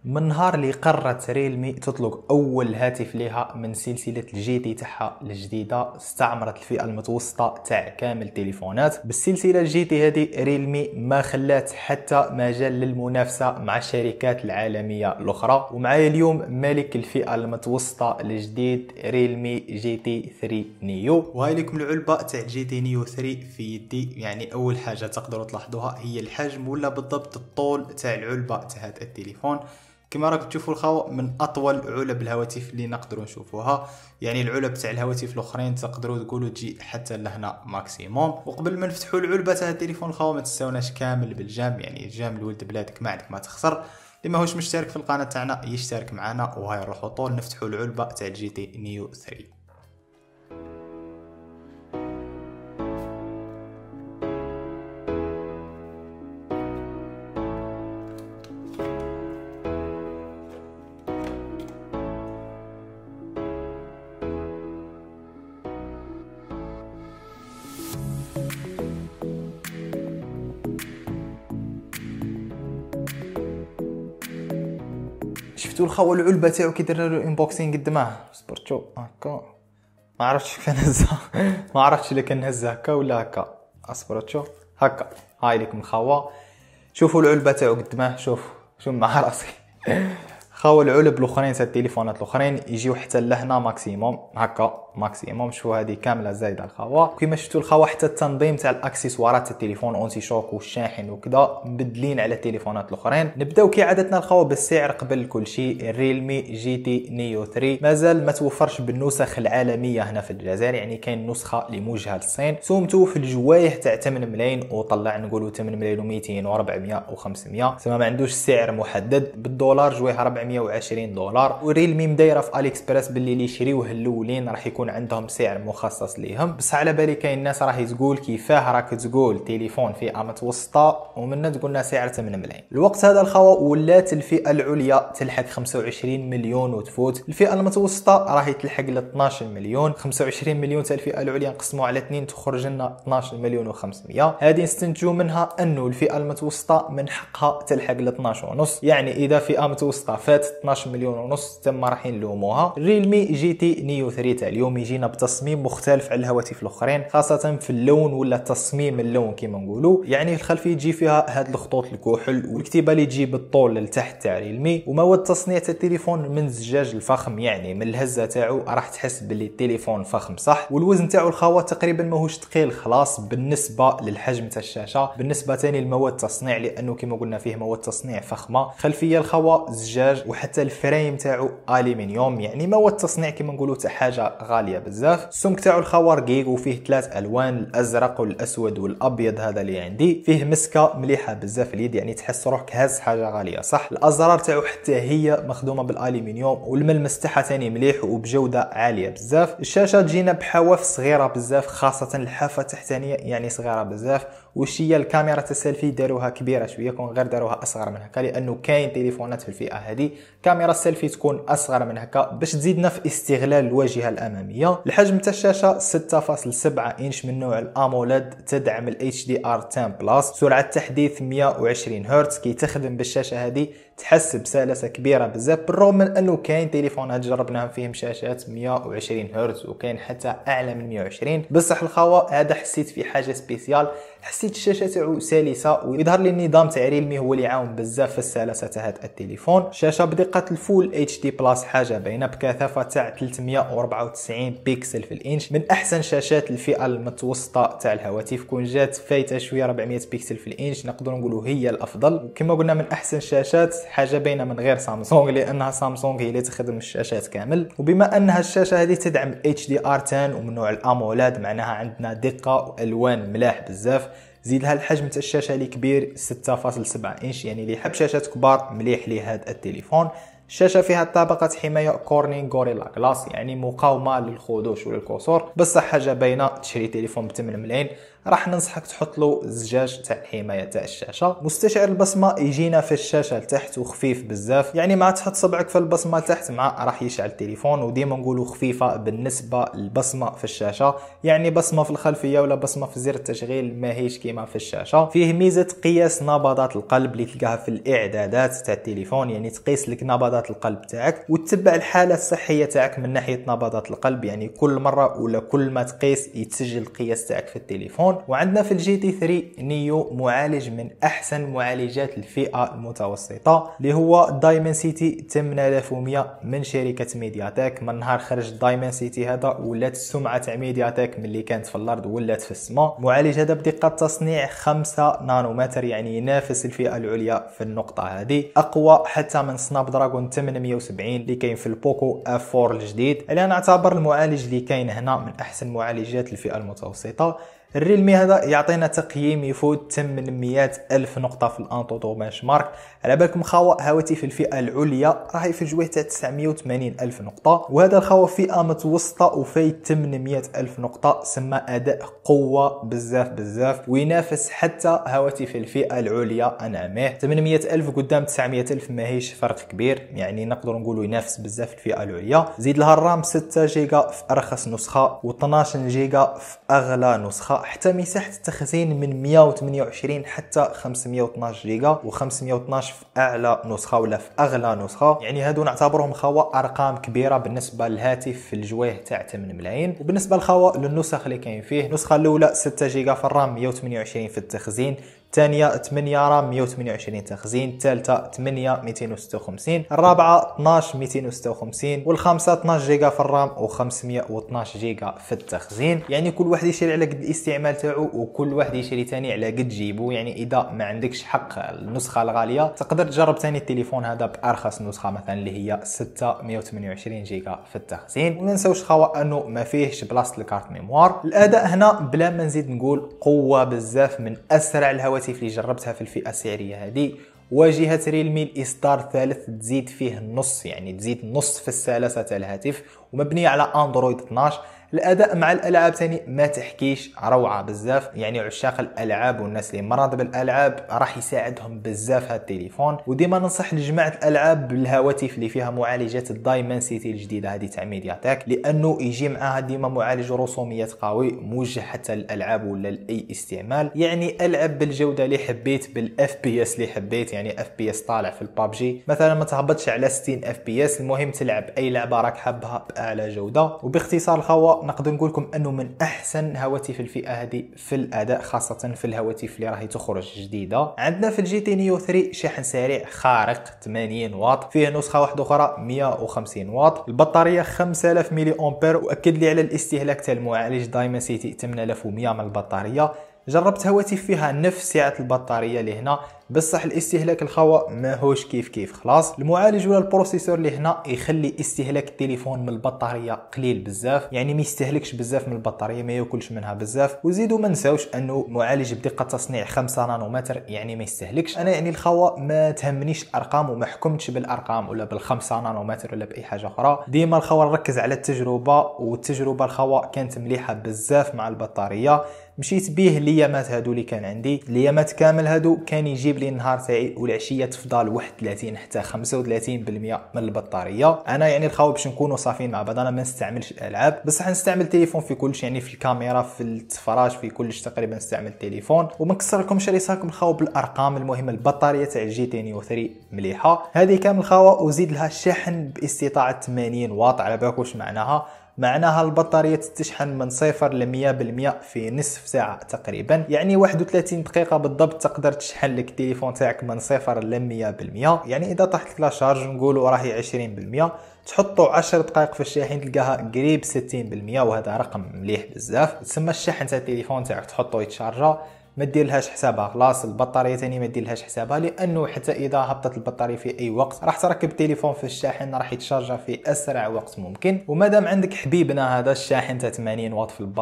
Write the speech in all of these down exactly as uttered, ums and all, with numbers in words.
من نهار اللي قررت ريلمي تطلق اول هاتف لها من سلسله الجي تي تاعها الجديده، استعمرت الفئه المتوسطه تاع كامل التليفونات. بالسلسله الجي تي هذه ريلمي ما خلات حتى مجال للمنافسه مع الشركات العالميه الاخرى. ومعايا اليوم مالك الفئه المتوسطه الجديد ريلمي جي تي ثلاثة نيو، وهاي لكم العلبه تاع جي تي نيو ثلاثة في يدي. يعني اول حاجه تقدروا تلاحظوها هي الحجم ولا بالضبط الطول تاع العلبه تاع هذا التليفون. كما راكم تشوفوا الخاوة من اطول علب الهواتف اللي نقدروا نشوفوها. يعني العلب تاع الهواتف الاخرين تقدروا تقولوا تجي حتى لهنا ماكسيموم. وقبل ما نفتحوا العلبه تاع التليفون الخاوة ما تنساوناش كامل بالجام، يعني الجام لولد بلادك ما عندك ما تخسر. اللي ماهوش مشترك في القناه تاعنا يشترك معنا. وهاي نروحوا طول نفتحوا العلبه تاع جي تي نيو ثلاثة. شفتوا الخاوة العلبه تاعو كي درنا له انبوكسينغ قدامه. صبرتو هكا ما عرفتش كيف نهزها ما عرفتش الا كنهز هكا ولا هكا. اصبرتو هكا. هاي لكم الخاوة، شوفوا العلبه تاعو قدامه. شوف شوف مع راسي خاوة العلب الاخرين تاع التليفونات الاخرين يجيو حتى لهنا ماكسيموم هكا ماكسيموم. شوفوا هذه كامله زايده الخاوة. كيما شفتوا الخاوة حتى التنظيم تاع الاكسسوارات تاع التليفون اونتي شوك والشاحن وكذا مبدلين على التليفونات الاخرين. نبداو كي عادتنا الخاوة بالسعر. قبل كل شيء الريلمي جي تي نيو ثلاثة مازال ما توفرش بالنسخ العالميه هنا في الجزائر، يعني كاين نسخه اللي موجهه للصين. سومتو في الجوايه تاع ثمانية ملايين وطلع نقولوا ثمانية ملايين ومئتين وأربعمائة وخمسمائة. سما ما عندوش سعر محدد. بالدولار جويه أربعمائة وعشرين دولار. وريلمي مدايره في الي اكسبريس باللي اللي يشريوه الاولين راح يكون عندهم سعر مخصص ليهم. بس على بالي كاين الناس راهي تقول كيفاه راك تقول تليفون فئه متوسطه ومنه تقولنا سعر ثمانية ملايين. الوقت هذا الخاوة ولات الفئه العليا تلحق خمسة وعشرين مليون وتفوت. الفئه المتوسطه راهي تلحق ل اثناش مليون. خمسة وعشرين مليون تاع الفئه العليا نقسموا على اثنين تخرج لنا اثناش مليون وخمسمائة. هذه نستنتجوا منها انه الفئه المتوسطه من حقها تلحق ل اثناش ونص. يعني اذا فئه متوسطه فات اثناش مليون ونص تم راح نلوموها. ريلمي جي تي نيو ثلاثة اليوم يجينا بتصميم مختلف على الهواتف الاخرين، خاصه في اللون ولا تصميم اللون كما نقولوا. يعني الخلفيه تجي فيها هاد الخطوط الكحل والكتيبه اللي تجي بالطول لتحت تاع ريلمي. ومواد التصنيع تاع التليفون من الزجاج الفخم، يعني من الهزه تاعو راح تحس باللي التليفون فخم صح. والوزن تاعو الخاوة تقريبا ماهوش ثقيل خلاص بالنسبه للحجم تاع الشاشه. بالنسبه ثاني لمواد التصنيع لانه كما قلنا فيه مواد تصنيع فخمه. خلفيه الخاوة زجاج وحتى الفريم تاعو الومنيوم، يعني مواد تصنيع كما نقولوا تاع حاجه غاليه بزاف. السمك تاعو الخاوة رقيق وفيه ثلاث الوان، الازرق والاسود والابيض. هذا اللي عندي فيه مسكه مليحه بزاف اليد، يعني تحس روحك هاز حاجه غاليه صح. الازرار تاعو حتى هي مخدومه بالالومنيوم والملمس تاعها ثاني مليح وبجوده عاليه بزاف. الشاشه تجينا بحواف صغيره بزاف، خاصه الحافه التحتانيه يعني صغيره بزاف. وشي الكاميرا تاع السيلفي داروها كبيره شويه، كون غير داروها اصغر من هكا لانه كاين تليفونات في الفئه هذه كاميرا السيلفي تكون اصغر من هكا باش تزيدنا في استغلال الواجهه الاماميه. الحجم تاع الشاشه ستة فاصلة سبعة انش من نوع الاموليد، تدعم ال اتش دي ار عشرة بلس، سرعه تحديث مئة وعشرين هرتز. كي تخدم بالشاشه هذه تحس بسلاسه كبيره بزاف، بالرغم من انه كاين تليفونات جربناهم فيهم شاشات مئة وعشرين هرتز وكاين حتى اعلى من مئة وعشرين. بصح الخاوة هذا حسيت في حاجه سبيسيال، حسيت الشاشه تاعو سلسه. ويظهر لي النظام تاع ريلمي هو اللي عاون بزاف في السلاسه تاع هذا التليفون. شاشه بدقه الفول اتش دي بلس حاجه باينه، بكثافه تاع ثلاثمائة وأربعة وتسعين بيكسل في الانش، من احسن شاشات الفئه المتوسطه تاع الهواتف. كون جات فايته شويه أربعمائة بيكسل في الانش نقدروا نقولوا هي الافضل. وكما قلنا من احسن الشاشات حاجه باينه من غير سامسونج، لانها سامسونج هي اللي تخدم الشاشات كامل. وبما انها الشاشه هذه تدعم اتش دي ار عشرة ومن نوع الامولاد معناها عندنا دقه والوان ملاح بزاف. زيد لها الحجم تاع الشاشه اللي كبير ستة فاصلة سبعة انش، يعني اللي يحب شاشات كبار مليح لهذا التليفون. الشاشه فيها طابقه حمايه كورنينغ غوريلا جلاس، يعني مقاومه للخدوش وللكسور. بصح حاجه باينه تشري تليفون ب ثمانية ملايين راح ننصحك تحط له زجاج تاع الحمايه تاع الشاشه. مستشعر البصمه يجينا في الشاشه لتحت وخفيف بزاف، يعني مع تحط صبعك في البصمه لتحت مع راح يشعل التليفون. وديما نقولوا خفيفه بالنسبه للبصمه في الشاشه، يعني بصمه في الخلفيه ولا بصمه في زر التشغيل ماهيش كيما في الشاشه. فيه ميزه قياس نبضات القلب اللي تلقاها في الاعدادات تاع التليفون، يعني تقيس لك نبضات القلب تاعك وتتبع الحاله الصحيه تاعك من ناحيه نبضات القلب، يعني كل مره ولا كل ما تقيس يتسجل القياس تاعك في التليفون. وعندنا في الجي تي ثلاثة نيو معالج من احسن معالجات الفئه المتوسطه اللي هو دايمنسيتي ثمانية آلاف ومئة من شركه ميدياتك. من نهار خرج دايمنسيتي هذا ولات السمعه تاع ميدياتك ملي كانت في الارض ولات في السماء. معالج هذا بدقه تصنيع خمسة نانومتر، يعني ينافس الفئه العليا في النقطه هذه، اقوى حتى من سناب دراجون ثمانمئة وسبعين اللي كاين في البوكو اف أربعة الجديد. اللي انا اعتبر المعالج اللي كاين هنا من احسن معالجات الفئه المتوسطه. الريلمي هذا يعطينا تقييم يفوت ثمانمئة ألف نقطة في الانتوتو بنش مارك. على بالكم خاوة هواتف الفئة العليا راهي في جويه تاع تسعمئة وثمانين ألف نقطة، وهذا الخاوة فئة متوسطة وفي ثمانمئة ألف نقطة، سما أداء قوة بزاف بزاف وينافس حتى هواتف الفئة العليا أنعمه. ثمانمئة ألف قدام تسعمئة ألف ماهيش فرق كبير، يعني نقدر نقولوا ينافس بزاف الفئة العليا. زيد لها الرام ستة جيجا في أرخص نسخة و12 جيجا في أغلى نسخة، حتى مساحة التخزين من مئة وثمانية وعشرين حتى خمسمئة واثناش جيجا و512 في اعلى نسخة ولا في اغلى نسخة. يعني هادو نعتبرهم خوا ارقام كبيرة بالنسبة للهاتف في الجويه تاع ثمانية ملايين. وبالنسبة للخوا للنسخ اللي كاين فيه، النسخة الاولى ستة جيجا في الرام مئة وثمانية وعشرين في التخزين، الثانية ثمانية رام مئة وثمانية وعشرين تخزين، الثالثة ثمانية مئتين وستة وخمسين، الرابعة اثناش مئتين وستة وخمسين، والخامسة اثناش جيجا في الرام و512 جيجا في التخزين. يعني كل واحد يشري على قد الاستعمال تاعو وكل واحد يشري ثاني على قد جيبو. يعني اذا ما عندكش حق النسخة الغالية تقدر تجرب ثاني التليفون هذا بارخص نسخة مثلا اللي هي ستة مئة وثمانية وعشرين جيجا في التخزين. وما نساوش خوا انه ما فيهش بلاصة الكارت ميموار. الاداء هنا بلا ما نزيد نقول قوة بزاف، من اسرع الهواتف اللي جربتها في الفئة السعرية هذه. واجهة ريلمي الاصدار الثالث تزيد فيه النص، يعني تزيد نص في السلاسة تاع الهاتف، ومبنية على اندرويد اثناش. الاداء مع الالعاب ثاني ما تحكيش، روعه بزاف. يعني عشاق الالعاب والناس اللي مرض بالالعاب راح يساعدهم بزاف هذا التليفون. وديما ننصح لجماعه الالعاب بالهواتف اللي فيها معالجات الدايمنسيتي الجديده هذه تاع ميدياتك، لانه يجي معاها ديما معالج رسوميات قوي موجه حتى للالعاب ولا لاي استعمال. يعني العب بالجوده اللي حبيت، بالاف بي اس اللي حبيت، يعني اف بي اس طالع في البابجي مثلا ما تهبطش على ستين اف بي اس، المهم تلعب اي لعبه راك حابها باعلى جوده. وباختصار الخوا نقدر نقول لكم انه من احسن هواتف الفئه هذه في الاداء، خاصه في الهواتف اللي راهي تخرج جديده. عندنا في الجي تي نيو ثلاثة شاحن سريع خارق ثمانين واط، فيه نسخه واحده اخرى مئة وخمسين واط، البطاريه خمسة آلاف ملي امبير. واكد لي على الاستهلاك تاع المعالج دايمنسيتي ثمانية آلاف ومئة من البطاريه. جربت هواتف فيها نفس سعه البطاريه اللي هنا، بصح الاستهلاك الخوا ماهوش كيف كيف. خلاص المعالج ولا البروسيسور اللي هنا يخلي استهلاك التليفون من البطاريه قليل بزاف، يعني ما يستهلكش بزاف من البطاريه، ما ياكلش منها بزاف. وزيدوا ما نساوش انه معالج بدقه تصنيع خمسة نانومتر، يعني ما يستهلكش. انا يعني الخوا ما تهمنيش الارقام وما حكمتش بالارقام ولا بالخمسة نانومتر ولا باي حاجه اخرى. ديما الخوا نركز على التجربه، والتجربه الخوا كانت مليحه بزاف مع البطاريه. مشيت بيه ليامات هادو اللي كان عندي، ليامات كامل هادو كان يجيب لي النهار تاعي والعشيه تفضل واحد وثلاثين حتى خمسة وثلاثين بالمئة من البطاريه. انا يعني الخاو باش نكونوا صافيين مع بعض، انا ما نستعملش الالعاب بصح نستعمل التليفون في كلش، يعني في الكاميرا في التفراج في كلش تقريبا نستعمل التليفون. وما نكسر لكمش رسالكم الخاو بالارقام، المهم البطاريه تاع الجي تي نيو ثلاثة مليحه هذه كامل الخاوه. وزيد لها الشحن باستطاعه ثمانين واط. على بالك واش معناها؟ معناها البطارية تشحن من صفر ل مئة بالمئة في نصف ساعة تقريبا، يعني واحد وثلاثين دقيقة بالضبط تقدر تشحن لك التليفون تاعك من صفر ل مئة بالمئة. يعني إذا طاحت لك لا شارج نقولوا راهي عشرين بالمئة، تحطوا عشر دقائق في الشاحن تلقاها قريب ستين بالمئة، وهذا رقم مليح بزاف. تسمى الشحن تاع التليفون تاعك تحطه يتشارجا ما دير لهاش حسابها. خلاص البطاريه ثاني ما دير لهاش حسابها، لانه حتى اذا هبطت البطاريه في اي وقت راح تركب التليفون في الشاحن راح يتشارجا في اسرع وقت ممكن. ومادام عندك حبيبنا هذا الشاحن تاع ثمانين واط في الباطا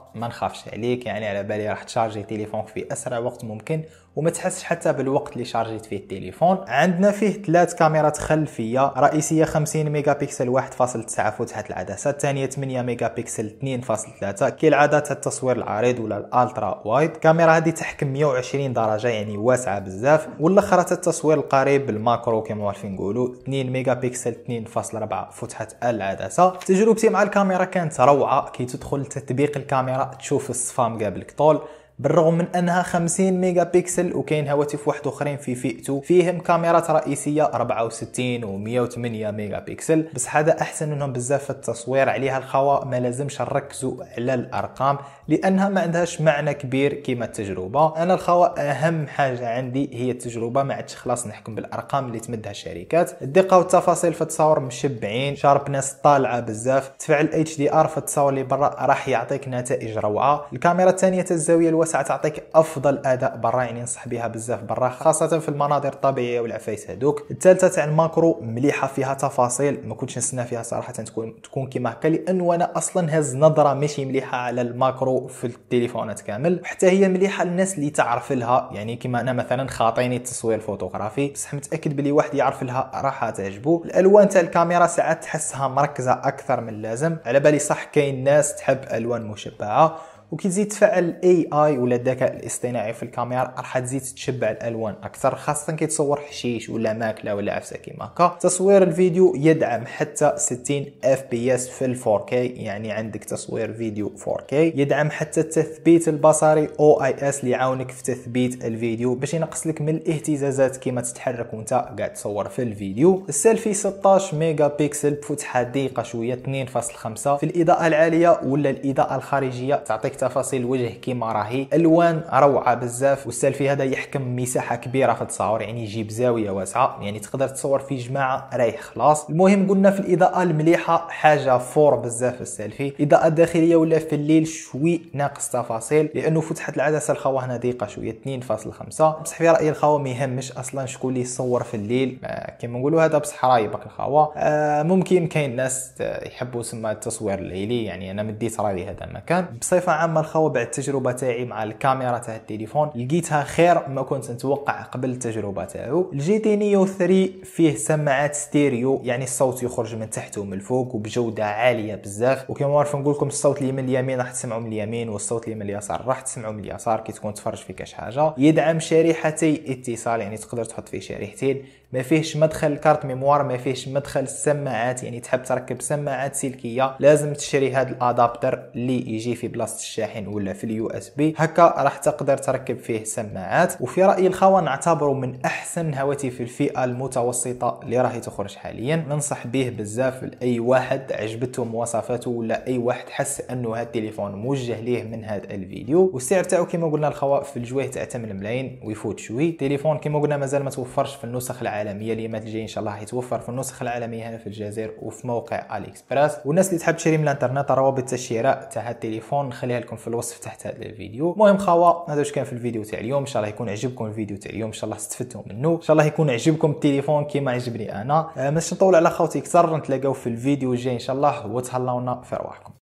ما نخافش عليك، يعني على بالي راح تشارجي تليفونك في اسرع وقت ممكن وما تحسش حتى بالوقت اللي شارجيت فيه التليفون. عندنا فيه ثلاث كاميرات خلفيه رئيسيه خمسين ميجا بكسل واحد فاصلة تسعة فتحه العدسه، الثانيه ثمانية ميجا بكسل اثنين فاصلة ثلاثة كالعاده التصوير العريض ولا الالترا وايد. الكاميرا هذه تحكم مية وعشرين درجه يعني واسعه بزاف، والاخرى التصوير القريب الماكرو كما عارفين نقولوا اثنين ميجا بكسل اثنين فاصلة أربعة فتحه العدسه. تجربتي مع الكاميرا كانت روعه، كي تدخل تطبيق الكاميرا تشوف الصفام قبلك طول، بالرغم من انها خمسين ميجا بكسل وكاين هواتف واحد اخرين في فئته فيهم كاميرات رئيسيه أربعة وستين و مية وثمانية ميجا بكسل، بس هذا احسن منهم بزاف في التصوير. عليها الخوا ما لازمش نركزوا على الارقام لانها ما عندهاش معنى كبير كيما التجربه. انا الخوا اهم حاجه عندي هي التجربه، ما عادش خلاص نحكم بالارقام اللي تمدها الشركات. الدقه والتفاصيل في التصاور مشبعين، شاربنس طالعه بزاف، تفاعل اتش دي ار في التصاور اللي برا راح يعطيك نتائج روعه. الكاميرا الثانيه الزاويه الواسعه تعطيك افضل اداء برا، يعني ننصح بها بزاف برا خاصه في المناظر الطبيعيه والعفايس هذوك. الثالثه تاع الماكرو مليحه فيها تفاصيل، ما كنتش نستنى فيها صراحه تكون تكون كيما هكا، لان وانا اصلا هز نظره ماشي مليحه على الماكرو في التليفونات كامل، وحتى هي مليحه للناس اللي تعرف لها، يعني كيما انا مثلا خاطيني التصوير الفوتوغرافي، بصح متاكد بلي واحد يعرف لها راح تعجبو. الالوان تاع الكاميرا ساعات تحسها مركزه اكثر من اللازم، على بالي صح كاين ناس تحب الوان مشبعه، وكي تزيد تفعل الاي اي ولا الذكاء الاصطناعي في الكاميرا راح تزيد تشبع الالوان اكثر، خاصه كي تصور حشيش ولا ماكله ولا عفسه كيما هكا. تصوير الفيديو يدعم حتى ستين اف بي اس في ال فور كي، يعني عندك تصوير فيديو فور كي. يدعم حتى التثبيت البصري او اي اس اللي يعاونك في تثبيت الفيديو باش ينقص لك من الاهتزازات كيما تتحرك وانت قاعد تصور في الفيديو. السيلفي ستطاش ميجا بكسل بفتحه ضيقه شويه اثنين فاصلة خمسة، في الاضاءه العاليه ولا الاضاءه الخارجيه تعطيك تفاصيل الوجه كيما راهي، الوان روعه بزاف. والسيلفي هذا يحكم مساحه كبيره في التصاور، يعني يجيب زاويه واسعه، يعني تقدر تصور في جماعه رايح خلاص. المهم قلنا في الاضاءه المليحه حاجه فور بزاف السيلفي، الاضاءه الداخليه ولا في الليل شوي ناقص تفاصيل لانه فتحه العدسه الخوا هنا ضيقه شويه اثنين فاصلة خمسة، بصح في رايي الخوا ما يهمش اصلا شكون اللي يصور في الليل، آه كيما نقولوا هذا بصح رايبك الخوا. آه ممكن كاين ناس يحبوا سما التصوير الليلي، يعني انا مديت رايي هذا المكان. بصفه عامه الخوا بعد التجربه تاعي مع الكاميرا تاع التليفون لقيتها خير ما كنت نتوقع قبل التجربه تاعو. الجي تي نيو ثلاثة فيه سماعات ستيريو، يعني الصوت يخرج من تحت ومن الفوق وبجوده عاليه بزاف، وكما عارف نقول لكم الصوت اللي من اليمين راح تسمعوا من اليمين والصوت اللي من اليسار راح تسمعوا من اليسار كي تكون تفرج في كاش حاجه. يدعم شريحتي اتصال، يعني تقدر تحط فيه شريحتين، ما فيهش مدخل كارت ميموار، ما فيهش مدخل السماعات، يعني تحب تركب سماعات سلكيه لازم تشري هذا الادابتر اللي يجي في بلاصه الشاحن ولا في اليو اس بي، هكا راح تقدر تركب فيه سماعات. وفي رايي الخوا نعتبره من احسن هواتف الفئه المتوسطه اللي راهي تخرج حاليا، ننصح به بزاف لاي واحد عجبته مواصفاته ولا اي واحد حس انه هذا التليفون موجه ليه من هذا الفيديو. والسعر تاعو كما قلنا الخوا في الجويه تاع ثمانية ملايين ويفوت شوي. تليفون كما قلنا مازال ما توفرش في النسخ العالميه، اللي مات الجاي ان شاء الله حيتوفر في النسخ العالميه هنا في الجزائر وفي موقع علي اكسبريس. والناس اللي تحب تشري من الانترنت روابط الشراء تاع هذا التليفون نخليها لكم في الوصف تحت هذا الفيديو. المهم خوا هذا واش كان في الفيديو تاع اليوم، ان شاء الله يكون عجبكم الفيديو تاع اليوم، ان شاء الله استفدتوا منه، ان شاء الله يكون عجبكم التليفون كيما عجبني انا. أه ماش نطول على خوتي اكثر، نتلاقاو في الفيديو الجاي ان شاء الله، وتهلاونا في رواحكم.